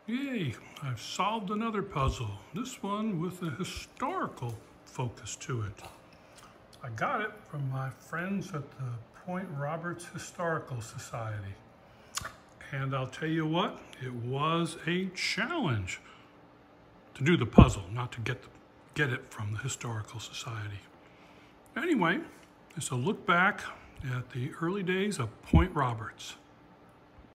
Yay, I've solved another puzzle. This one with a historical focus to it. I got it from my friends at the Point Roberts Historical Society. And I'll tell you what, it was a challenge to do the puzzle, not to get it from the Historical Society. Anyway, it's a look back at the early days of Point Roberts.